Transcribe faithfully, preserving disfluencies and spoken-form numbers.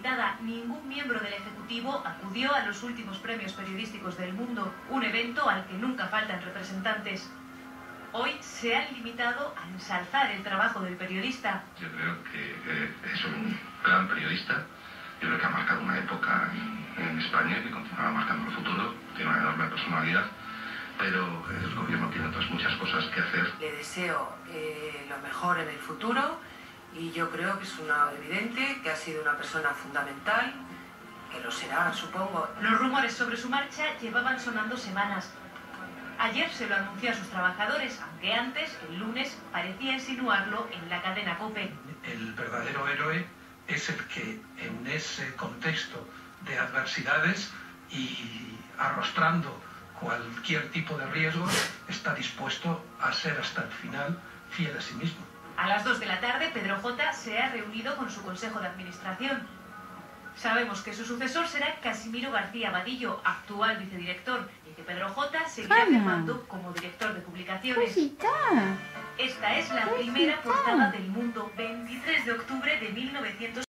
invitada. Ningún miembro del Ejecutivo acudió a los últimos premios periodísticos del mundo, un evento al que nunca faltan representantes. Hoy se han limitado a ensalzar el trabajo del periodista. Yo creo que eh, es un gran periodista. Yo creo que ha marcado una época en, en España y que continuará marcando el futuro. Tiene una enorme personalidad, pero el gobierno tiene otras muchas cosas que hacer. Le deseo eh, lo mejor en el futuro y yo creo que es una evidente que ha sido una persona fundamental, que lo será, supongo. Los rumores sobre su marcha llevaban sonando semanas. Ayer se lo anunció a sus trabajadores, aunque antes, el lunes, parecía insinuarlo en la cadena COPE. El verdadero héroe es el que en ese contexto de adversidades y arrostrando cualquier tipo de riesgo está dispuesto a ser hasta el final fiel a sí mismo. A las dos de la tarde, Pedro J. se ha reunido con su consejo de administración. Sabemos que su sucesor será Casimiro García Vadillo, actual vicedirector, y que Pedro J. seguirá firmando como director de publicaciones. Cosita. Esta es la primera portada del Mundo, veintitrés de octubre de mil novecientos